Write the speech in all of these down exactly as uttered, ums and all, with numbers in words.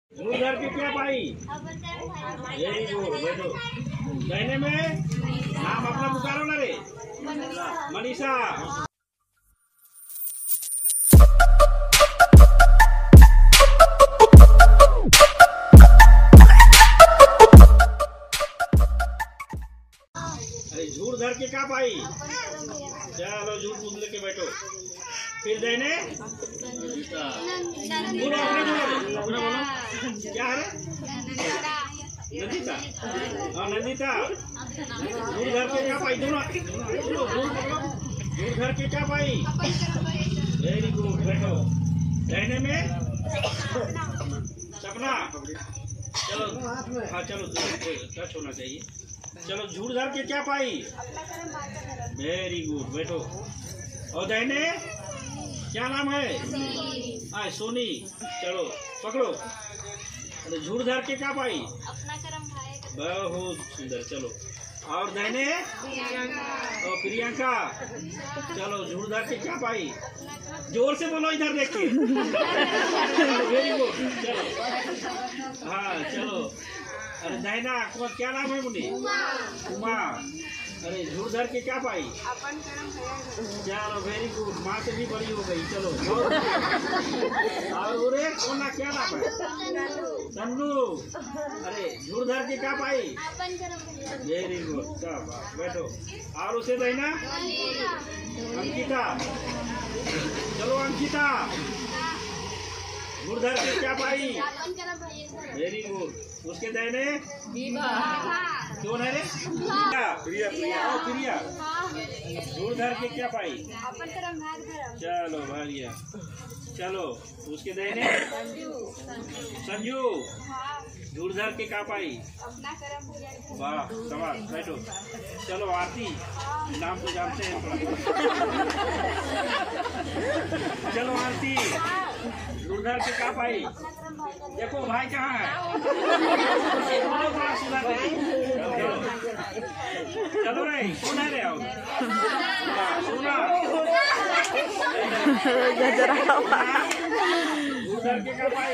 घर के क्या पाई? वेरी गुड बैठो। कहने में नाम अपना पुकारो ना रे। मनीषा। अरे झूठ धर के क्या पाई? चलो झूठ मूठ लेके बैठो। फिर देने पूरा पूरा बोलो क्या है? नंदिता। हाँ नंदिता। झूठ धर के क्या पाई? दोनों झूठ धर के क्या पाई? वेरी गुड बैठो। रहने में सपना। चलो हाँ चलो टच होना चाहिए। चलो झूठ धर के क्या पाई? वेरी गुड बैठो। और दहने क्या नाम है? आ, सोनी। चलो पकड़ो। अरे झूठ धर के क्या पाई? अपना कर्म भाई। बहुत सुंदर। चलो और दहने और प्रियंका। चलो झूठ धर के क्या पाई? जोर से बोलो इधर देख के। Very good. चलो हाँ चलो। अरे नैना क्या नाम है मुन्नी? उमा। अरे झूठ धर के क्या पाई? चलो वेरी गुड। माँ से भी बड़ी हो गई। चलो और उरे कोना क्या नाम है? तन्नू। अरे झूठ धर के क्या पाई? Very good. सब बैठो। और उसे नैना अंकिता। चलो अंकिता झूठ धर के क्या पाई? Very good. उसके दाहिने कौन है रे? प्रिया। प्रिया ओ प्रिया झूठ धर के क्या पाई? चलो भारिया। चलो उसके दाहिने संजू झूठ धर के क्या पाई? वाह सवाल बैठो। चलो आरती नाम तो जानते हैं। चलो आरती झूठ धर के क्या पाई? देखो भाई कहाँ है? चलो रे कौन है रे? सुना झूठ धर के क्या पाई?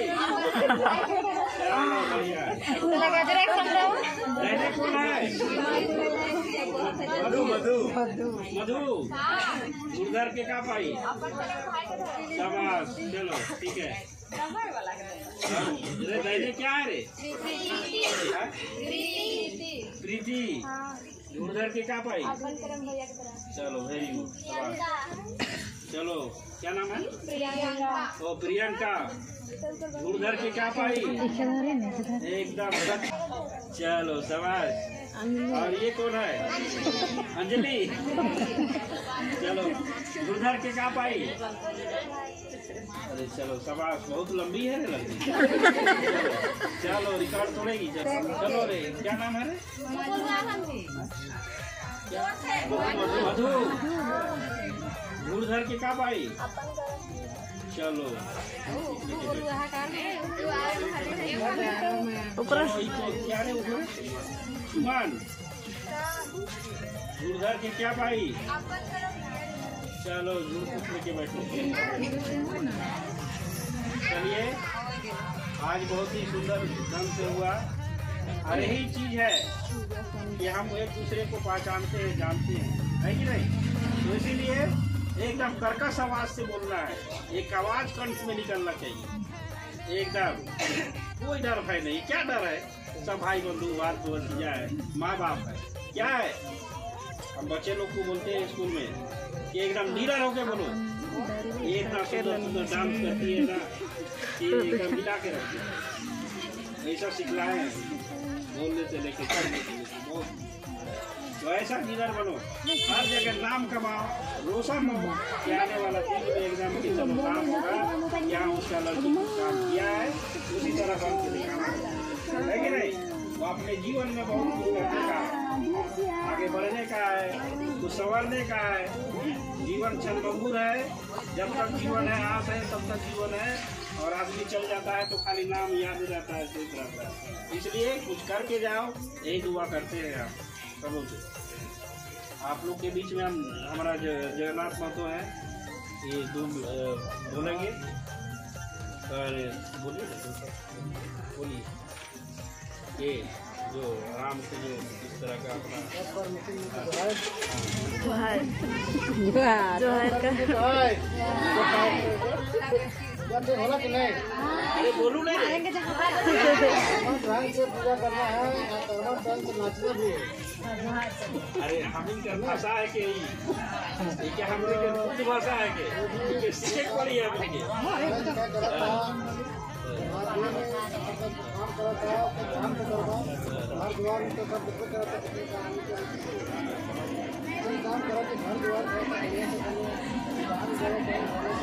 रहने कौन है? मधु मधु मधु झूठ धर के क्या पाई? शाबाश। चलो ठीक है। रहने क्या है रे? प्रीति झूठ धर के क्या पाई? चलो वेरी गुड। चलो क्या नाम है? ओ प्रियंका झूठ धर के क्या पाई? एकदम। चलो शाबाश। और ये कौन है? अंजलि। चलो झूठ धर के क्या पाई? अरे चलो शाबाश। बहुत लंबी है रे लड़की। चलो रिकॉर्ड तोड़ेगी। चलो रे क्या नाम है रे? मधु झूठ धर के क्या पाई? चलो क्या रे सुमन झूठ धर के क्या पाई? चलो झूठ लेके बैठो। चलिए आज बहुत ही सुंदर ढंग से हुआ। और यही चीज है कि हम एक दूसरे को पहचानते हैं, जानते हैं, है कि नहीं? तो इसीलिए एकदम कर्कश आवाज से बोलना है। एक आवाज कंठ में निकलना चाहिए एकदम। कोई डर भय नहीं। क्या डर है? सब भाई बंधु बात भतीजा है, माँ बाप है। क्या है? हम बच्चे लोग को बोलते हैं स्कूल में कि एकदम नीरर होके बोलो। ये इतना सुंदर सुंदर डांस करती है ना कि एकदम मिला के रखती है। ऐसा सिखलाए हैं बोलने से लेके करने से लेके बहुत। तो ऐसा लीडर बनो, हर जगह नाम कमाओ, रोशन हो कि आने वाला दिन में एकदम कि चलो काम होगा, यहाँ उसका लड़की काम किया है उसी तरह बन के दिखाना है कि नहीं? तो अपने जीवन में बहुत कुछ करने का, आगे बढ़ने का है, कुछ संवरने का है। जीवन क्षणभंगुर है। जब तक जीवन है, आस है, तब तक जीवन है। और आदमी चल जाता है तो खाली नाम याद रहता है, सोच रहता है। इसलिए कुछ करके जाओ, यही दुआ करते हैं आप सबों से। आप लोग के बीच में हम हमारा जगन्नाथ महतो है, ये दो बोलेंगे और बोलिए। ये जो आराम से जो इस तरह का अपना जोहार जोहार का होला कि नहीं? अरे बोलू नहीं रे। ढंग से पूजा करना है, ढंग से नाचना भी है। अरे हम इनका भाषा है कि ये क्या हम लोग की भाषा है कि ये सीखे पड़ी है अपने काम करता है, काम करता है, हर द्वार में तो सब कुछ करता है, काम करा के हर द्वार में काम करा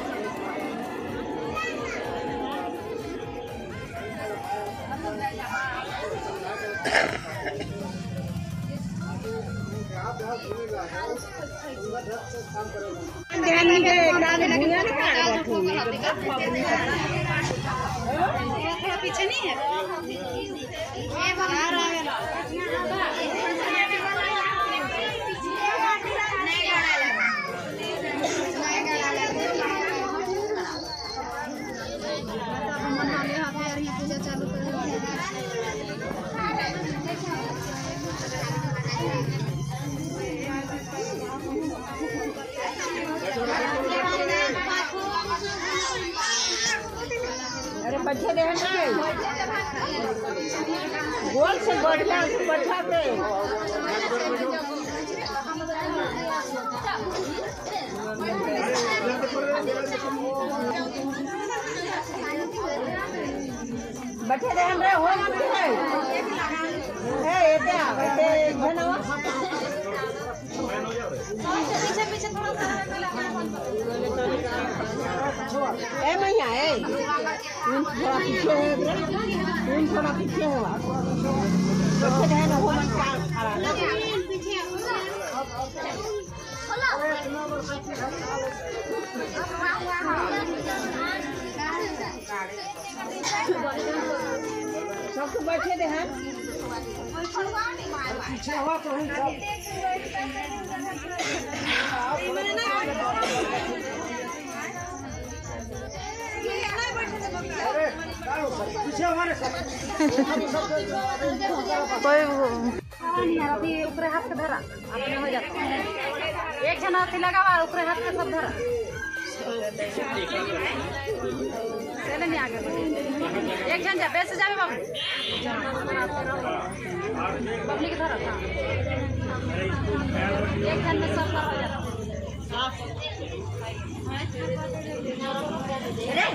ध्यान नहीं दे पीछे नहीं है अरे बच्चे दे गोल से बढ़िया बैठा पे बैठे दे हम रे हो मत है ए एते बैठे बनवा पीछे पीछे थोड़ा ए मैया ए थोड़ा पीछे है थोड़ा पीछे है बच्चे है ना हो मन का पीछे सब तो बैठे दे हैं पीछे हुआ तो हम सब पीछे हमारे कोई अभी ऊपर हाथ के धरा अपने हो जाता एक जन हाथी लगा ऊपर हाथ के सब धरा चले नहीं आगे एक जन जा बेस जावे बाबू बबली के धरा एक जन में सब हो जाता अरे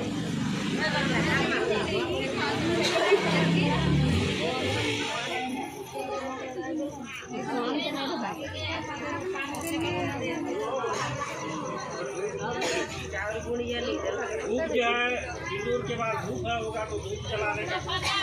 धूप जो है इंदौर के बाद धूप है होगा तो धूप जलाने का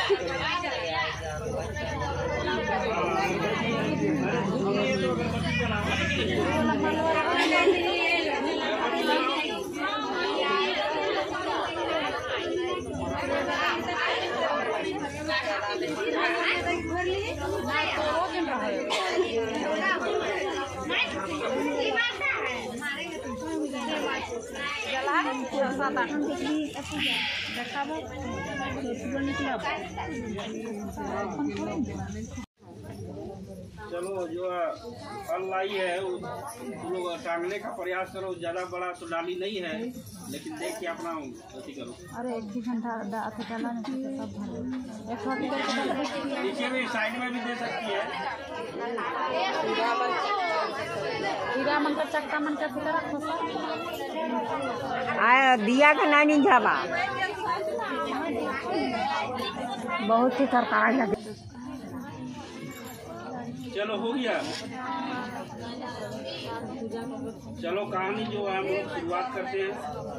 चलो जो फल लाई है तुम लोग टांगने का प्रयास करो। ज्यादा बड़ा तो डाली नहीं है लेकिन देख के अपना अथी करो। अरे एक घंटा डाला नीचे भी साइड में भी दे सकती है। हीरा मन का चक्का मन का आया दिया का नानी झाबा बहुत ही सरकार लगे। चलो हो गया। चलो कहानी जो है हम लोग शुरुआत करते हैं।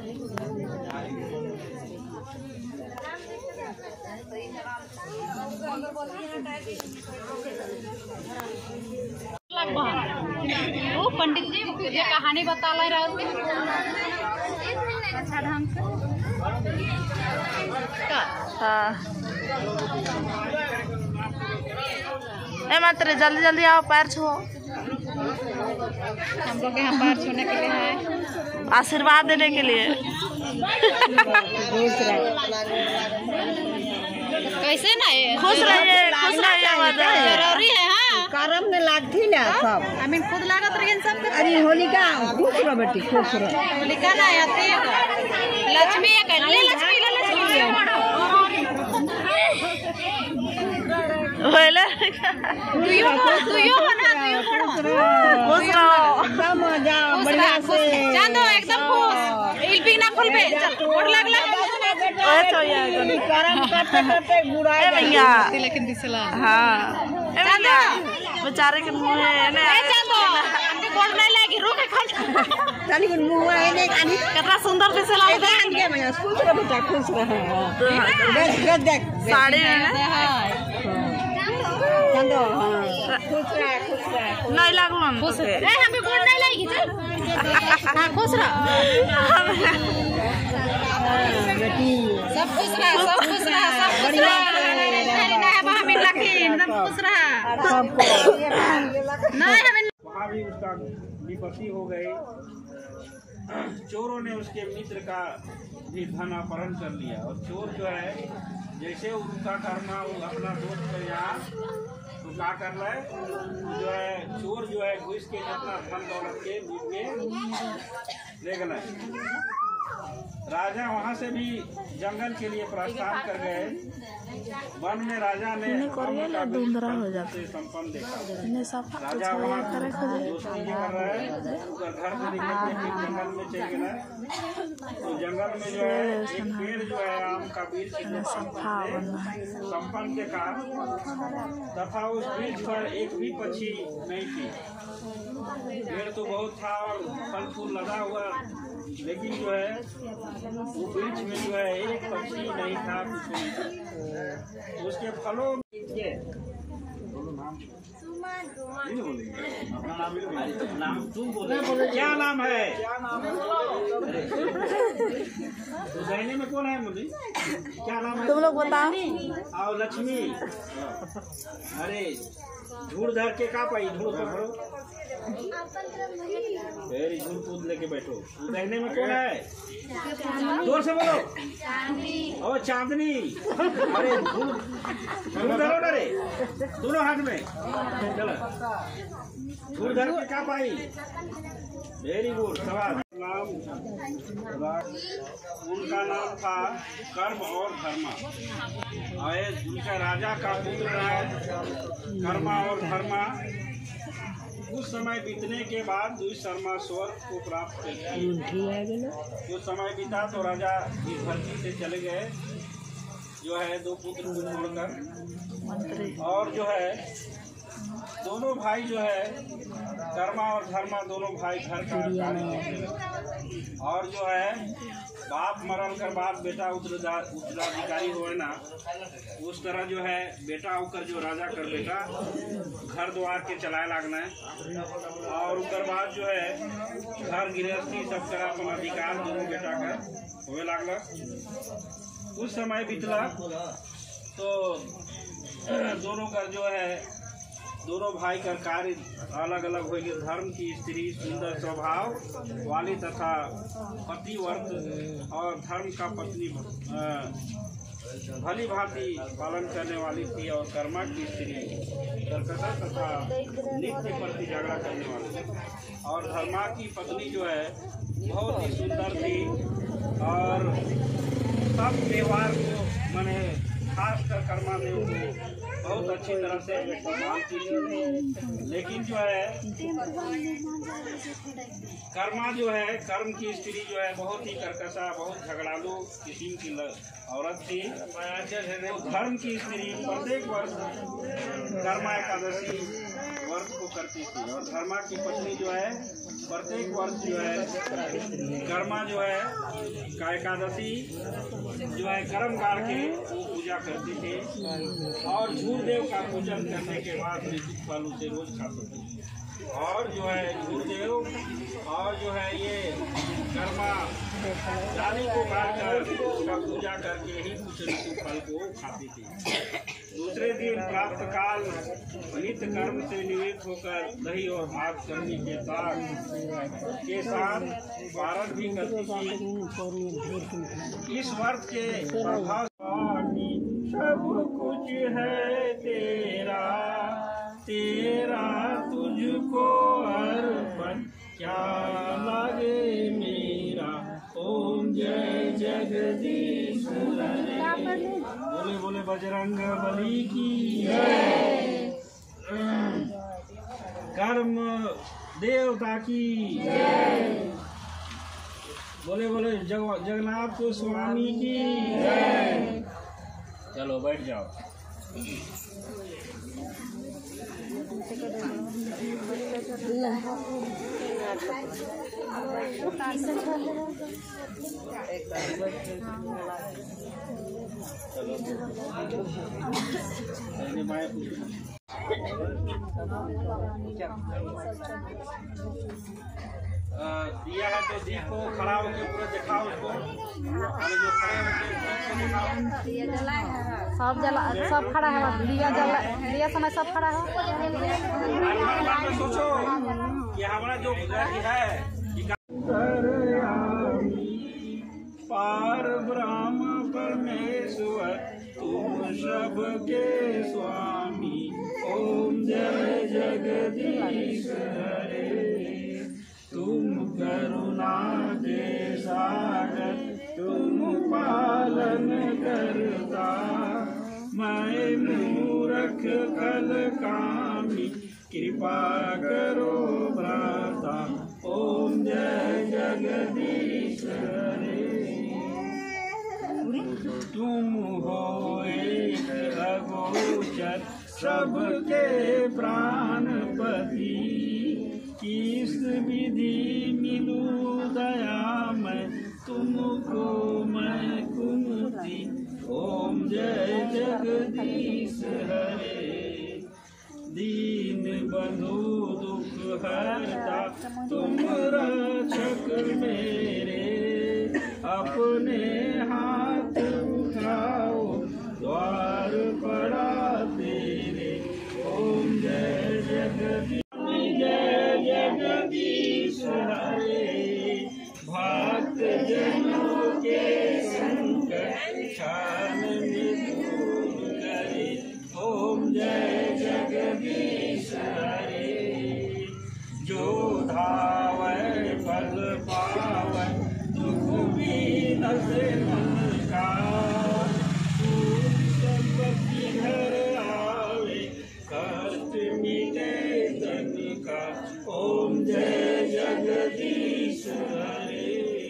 वो पंडित जी ये कहानी बता ले रहे थे अच्छा ढंग से। हाँ ए मात्र जल्दी जल्दी आओ पैर छुओ। हम लोग यहाँ पैर छूने के लिए है आशीर्वाद देने के लिए। वैसे नहीं खुश रहिए, खुश रहिए, जरूरी है। हाँ करम ने लागती ना सब। आई मीन खुद लागत रही सब। अरे होलिका खुश रह बेटी, खुश रह। होलिका ना आती है लक्ष्मी है कर ले लक्ष्मी ले लक्ष्मी होले दुइयो दुइयो बना दुइयो बना खुश रहो। एकदम मजा बढ़िया से चांदो एकदम खुश इल्पी ना खुल पे और लगला ओए तो ये करम करते करते बुराई ए भैया लेकिन दिसला हां ए भैया बेचारे के मुंह है ना ए चांदो हमके कोड नहीं लागी रुक खल तनी कुन मुंह है ने कानी कितना सुंदर दिसला ए ध्यान के भैया खुश रह बेटा, खुश रह। देख देख देख साड़ी में चंदो खुश रह, खुश रह। नहीं लागलो खुश रह। ए हमके कोड नहीं लागी चल हां खुश रह बेटी सब खुश रह सब खुश रह सब खुश रह नहीं ना हमें लकी एकदम खुश रह नहीं हमें वहाँ भी उसका विपत्ति हो गई। चोरों ने उसके मित्र का भी धन अपहरण कर लिया और चोर जो है जैसे उनका करना वो अपना दोस्त को यहाँ तो क्या कर रहा है जो है चोर जो है घुस के अपना धन दौलत के लूट के ले गए। राजा वहाँ से भी जंगल के लिए प्रस्थान कर गए। वन में राजा ने धुंधरा हो जाता से संपन्न देखा। है। राजा वहाँ दोस्ती कर रहा है, उसका घर से निकल के फिर जंगल में चल गया। तो जंगल में जो है एक पेड़ जो है आम का वृक्ष संपन्न देखा तथा उस वृक्ष पर एक भी पक्षी नहीं थी। पेड़ तो बहुत था और फल फूल लगा हुआ, लेकिन जो है वो वृक्ष में जो है एक पक्षी नहीं था, कुछ नहीं था। उसके फलों के अपना नाम नाम तुम बोले क्या नाम है? तो दाहिने में कौन है मुझे क्या नाम है तुम लोग बताओ। आओ लक्ष्मी। अरे धूड़ धर के का पाई धूड़ धरो वेरी झूठ कूद लेके बैठो। दाहिने में कौन है? जोर से बोलो। ओ चांदनी। अरे धूड़ धरो ना रे दोनों हाथ में। चलो धूड़ धर के का पाई। वेरी गुड सवाल। नाम उनका नाम था कर्म और धर्मा। आए उनका राजा का पुत्र है कर्मा और धर्मा। कुछ समय बीतने के बाद दुई शर्मा स्वर्ग को प्राप्त कर कुछ समय बीता तो राजा इस धरती से चले गए जो है दो पुत्र को छोड़कर। और जो है दोनों भाई जो है कर्मा और धर्मा दोनों भाई घर का और जो है बाप मरल कर बाद बेटा उत्तराधिकारी हो ना उस तरह जो है बेटा होकर जो राजा कर बेटा घर द्वार के चलाए लागना है। और उसके बाद जो है घर गृहस्थी सब तरह अपन अधिकार दोनों बेटा का होने लागला। कुछ समय बीतला तो दोनों का जो है दोनों भाई का कार्य अलग अलग हो गए। धर्म की स्त्री सुंदर स्वभाव वाली तथा पतिव्रत और धर्म का पत्नी भली भांति पालन करने वाली थी और कर्मा की स्त्री कर्कशा तथा नित्य प्रति झगड़ा करने वाली थी। और धर्मा की पत्नी जो है बहुत ही सुंदर थी और सब व्यवहार को मैंने खासकर कर्मा में बहुत अच्छी तरह से मानती थी। लेकिन जो है कर्मा जो है कर्म की स्त्री जो है बहुत ही कर्कशा बहुत झगड़ालू किस्म की औरत थी। तो धर्म की स्त्री प्रत्येक वर्ष कर्मा एकादशी व्रत को करती थी और धर्मा की पत्नी जो है प्रत्येक वर्ष जो है कर्मा जो है का एकादशी जो है कर्म गाड़ के वो पूजा करती थी और झूर देव का पूजन करने के बाद ऋतु फल उसे रोज खाते थे। और जो है झूर देव और जो है ये कर्मा जाली को काटकर उसका पूजा करके ही कुछ ऋतु फल को खाती थी। दूसरे दिन प्राप्त काल नित्य कर्म से निवृत्त होकर दही और भात करने के साथ के साथ पारण भी करती थी। इस वर्ष के प्रभाव सब कुछ है तेरा, तेरा तुझको अर्पण क्या लागे मेरा। ओम जय जगदीश हरे। बोले बोले बजरंग बली की जय। कर्म देवता की जय। बोले बोले जग जगन्नाथ स्वामी की जय। चलो बैठ जाओ। दिया है तो देखो, खड़ा होकर पूरा दिखाओ उसको। अरे जो खड़े होकर सब जला, सब खड़ा है, दिया जला, दिया समय सब खड़ा है। सोचो कि हमारा जो है पार ब्रह्म परमेश्वर तुम सबके स्वामी। ओम जय जगदीश हरे। तुम करुणा के सागर तुम पालन करता। मैं मूर्ख कल कामी कृपा करो भ्राता। ओम जय जगदीश हरे। तुम हो एक अगोचर सबके प्राणपति। किस विधि मिलू दया मैं तुमको मैं कुमति। ओम जय जगदीश हरे। दीन बंधु दुख हरता तुम रक्षक मेरे। अपने हाथ उठाओ द्वार पड़ा तेरे। ओम जय जगदीश जय जगदीश हरे। भक्त जनों के संकट क्षण में दूर करे। ओम जय जगदीश हरे। जो धावै फल पावै दुख भी नसे मन का। संपत्ति घर आवे कष्ट मिटे तन का। ओम जय जगदीश हरे।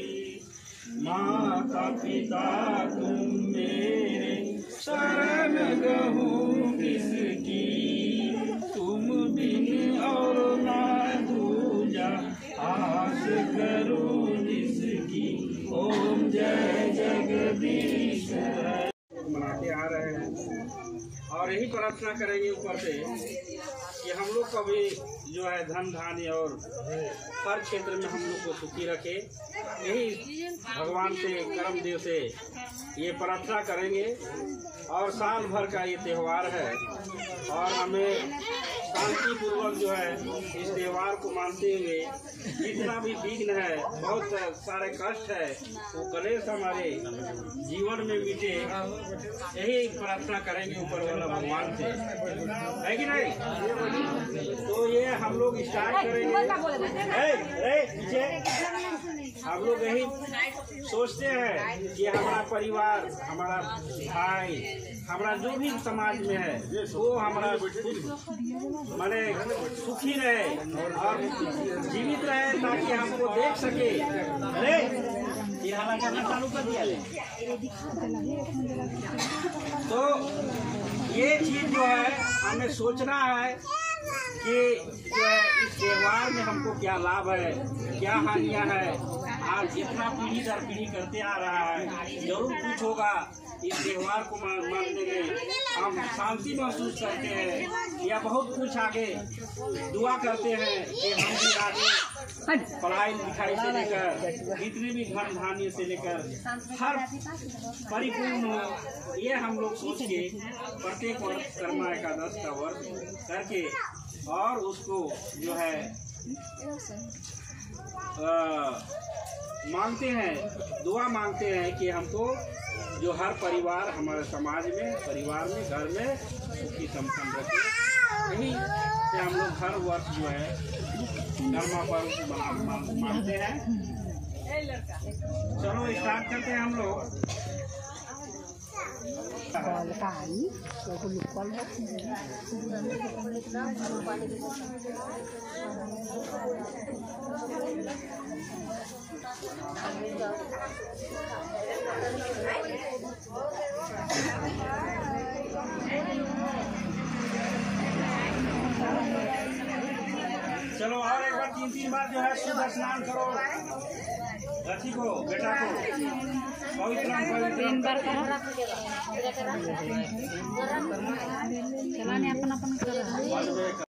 माता पिता तुम मेरे शरण गहूँ किसकी। तुम बिन और ना दूजा आस करूँ जिसकी। ओम जय जगदीश हरे। मनाते आ रहे हैं और यही प्रार्थना करेंगे ऊपर से कि हम लोग का भी जो है धन धान्य और हर क्षेत्र में हम लोग को सुखी रखे। यही भगवान से कर्म देव से ये प्रार्थना करेंगे। और साल भर का ये त्यौहार है और हमें शांति पूर्वक जो है इस त्यौहार को मानते हुए जितना भी विघ्न है, बहुत सारे कष्ट है, वो कलेश हमारे जीवन में मिटे। यही प्रार्थना करेंगे ऊपर वाला भगवान से, है कि नहीं। तो ये हम लोग स्टार्ट करेंगे। ए, ए, पीछे हम लोग यही सोचते हैं कि हमारा परिवार, हमारा भाई, हमारा जो भी समाज में है वो हमारा माने सुखी रहे और जीवित रहे ताकि हमको देख सके। अरे ये करना चालू कर दिया। तो ये चीज जो है हमें सोचना है कि जो है इस त्यौहार में हमको क्या लाभ है, क्या हानियां है। आज जितना पीढ़ी दर पीढ़ी करते आ रहा है, जरूर कुछ होगा। इस त्यौहार को मानने में हम शांति महसूस करते हैं या बहुत कुछ आगे दुआ करते हैं कि हम भी आगे पढ़ाई लिखाई से लेकर जितने भी धन धान्य से लेकर हर परिपूर्ण हो। ये हम लोग सोच के प्रत्येक वर्ष कर्मा एकादश का वर्ष करके और उसको जो है आ, मांगते हैं, दुआ मांगते हैं कि हमको जो हर परिवार हमारे समाज में, परिवार में, घर में सुखी संपन्न रखे। यही से हम लोग हर वर्ष जो है कर्मा पर्व मना- मानते हैं। चलो स्टार्ट करते हैं हम लोग। चलो और एक बार तीन तीन बार जो है शुद्ध स्नान करो। रथी को, बेटा को पवित्र तीन बार करो। चलाने अपन अपन करो। पवित्र